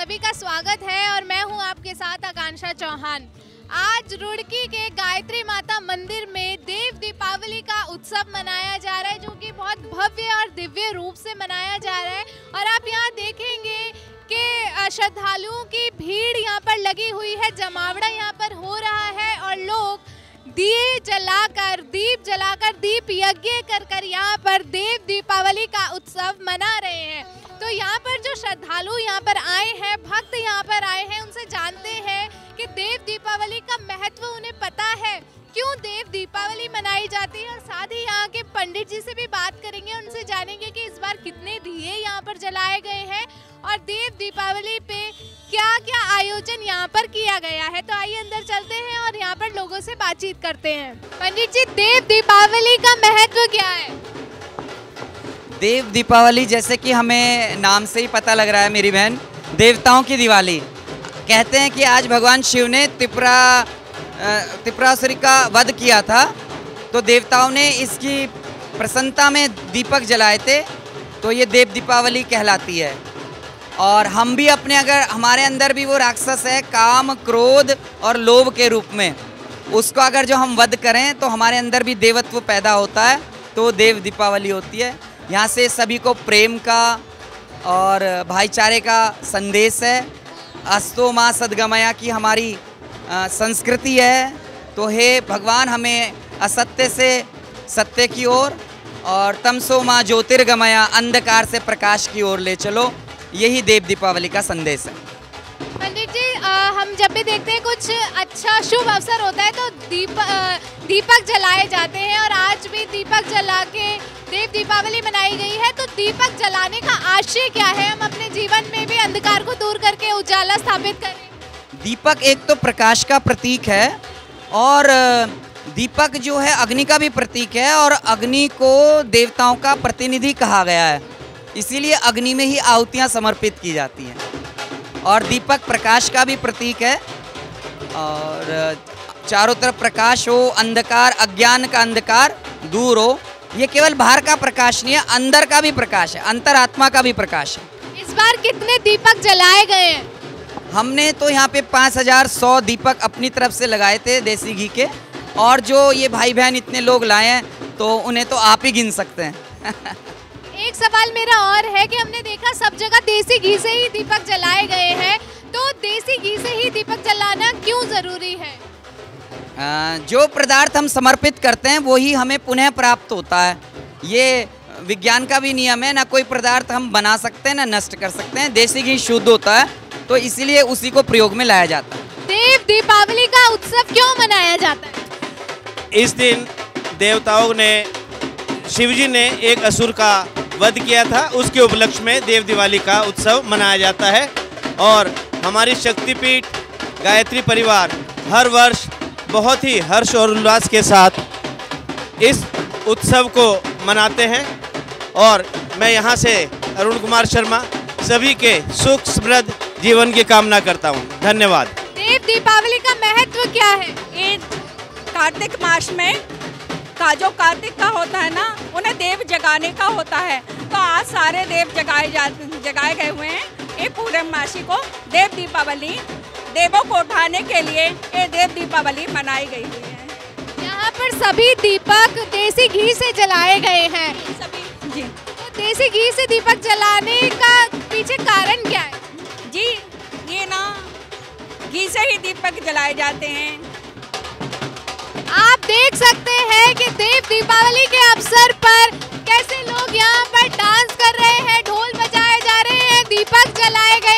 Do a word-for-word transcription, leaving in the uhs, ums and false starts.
सभी का स्वागत है और मैं हूं आपके साथ आकांक्षा चौहान। आज रुड़की के गायत्री माता मंदिर में देव दीपावली का उत्सव मनाया जा रहा है, जो कि बहुत भव्य और दिव्य रूप से मनाया जा रहा है। और आप यहाँ देखेंगे कि श्रद्धालुओं की भीड़ यहाँ पर लगी हुई है, जमावड़ा यहाँ पर हो रहा है और लोग दिए जलाकर दीप जलाकर दीप यज्ञ कर कर यहाँ पर देव दीपावली का उत्सव मना रहे हैं। तो यहाँ पर जो श्रद्धालु यहाँ पर आए हैं, भक्त यहाँ पर आए हैं, उनसे जानते हैं कि देव दीपावली का महत्व उन्हें पता है, क्यों देव दीपावली मनाई जाती है। और साथ ही यहाँ के पंडित जी से भी बात करेंगे, उनसे जानेंगे कि इस बार कितने दिए यहाँ पर जलाए गए हैं और देव दीपावली पे क्या क्या आयोजन यहाँ पर किया गया है। तो आइए अंदर चलते हैं और यहाँ पर लोगों से बातचीत करते हैं। पंडित जी, देव दीपावली का महत्व क्या है? देव दीपावली, जैसे कि हमें नाम से ही पता लग रहा है मेरी बहन, देवताओं की दिवाली। कहते हैं कि आज भगवान शिव ने त्रिपुरा त्रिपुरासुरी का वध किया था, तो देवताओं ने इसकी प्रसन्नता में दीपक जलाए थे, तो ये देव दीपावली कहलाती है। और हम भी अपने, अगर हमारे अंदर भी वो राक्षस है काम, क्रोध और लोभ के रूप में, उसको अगर जो हम वध करें तो हमारे अंदर भी देवत्व पैदा होता है, तो देव दीपावली होती है। यहाँ से सभी को प्रेम का और भाईचारे का संदेश है। अस्तो माँ सद्गमया की हमारी आ, संस्कृति है। तो हे भगवान, हमें असत्य से सत्य की ओर और तमसो माँ ज्योतिर्गमया, अंधकार से प्रकाश की ओर ले चलो, यही देव दीपावली का संदेश है। पंडित जी, आ, हम जब भी देखते हैं कुछ अच्छा शुभ अवसर होता है तो दीप आ, दीपक जलाए जाते हैं, और आज भी दीपक जला के देव दीपावली मनाई गई है। तो दीपक जलाने का आशय क्या है? हम अपने जीवन में भी अंधकार को दूर करके उजाला स्थापित करें। दीपक एक तो प्रकाश का प्रतीक है, और दीपक जो है अग्नि का भी प्रतीक है, और अग्नि को देवताओं का प्रतिनिधि कहा गया है, इसीलिए अग्नि में ही आहुतियाँ समर्पित की जाती हैं। और दीपक प्रकाश का भी प्रतीक है, और चारों तरफ प्रकाश हो, अंधकार, अज्ञान का अंधकार दूर हो। ये केवल बाहर का प्रकाश नहीं है, अंदर का भी प्रकाश है, अंतरात्मा का भी प्रकाश है। इस बार कितने दीपक जलाए गए हैं? हमने तो यहाँ पे पाँच हजार सौ दीपक अपनी तरफ से लगाए थे देसी घी के, और जो ये भाई बहन इतने लोग लाए हैं तो उन्हें तो आप ही गिन सकते हैं। एक सवाल मेरा और है कि हमने देखा सब जगह देसी घी से ही दीपक जलाए गए हैं, तो देसी घी से ही दीपक जलाना क्यों जरूरी है? आ, जो पदार्थ हम समर्पित करते हैं वही हमें पुनः प्राप्त होता है। ये विज्ञान का भी नियम है, ना कोई पदार्थ हम बना सकते हैं ना नष्ट कर सकते हैं। देसी घी शुद्ध होता है, तो इसीलिए उसी को प्रयोग में लाया जाता है। देव दीपावली का उत्सव क्यों मनाया जाता है? इस दिन देवताओं ने, शिवजी ने एक असुर का वध किया था, उसके उपलक्ष्य में देव दिवाली का उत्सव मनाया जाता है। और हमारी शक्तिपीठ गायत्री परिवार हर वर्ष बहुत ही हर्ष और उल्लास के साथ इस उत्सव को मनाते हैं। और मैं यहाँ से अरुण कुमार शर्मा सभी के सुख समृद्ध जीवन की कामना करता हूँ। धन्यवाद। देव दीपावली का महत्व क्या है? ये कार्तिक मास में का जो कार्तिक का होता है ना, उन्हें देव जगाने का होता है। तो आज सारे देव जगाए जा जगाए गए हुए हैं। ये पूरे मासी को देव दीपावली, देवों को उठाने के लिए ये देव दीपावली मनाई गई हुई है। यहाँ पर सभी दीपक देसी घी से जलाए गए हैं। सभी जी। तो देसी घी से दीपक जलाने का पीछे कारण क्या है? जी, ये ना घी से ही दीपक जलाए जाते हैं। आप देख सकते हैं कि देव दीपावली के अवसर पर कैसे लोग यहाँ पर डांस कर रहे हैं, ढोल बजाए जा रहे हैं, दीपक जलाए गए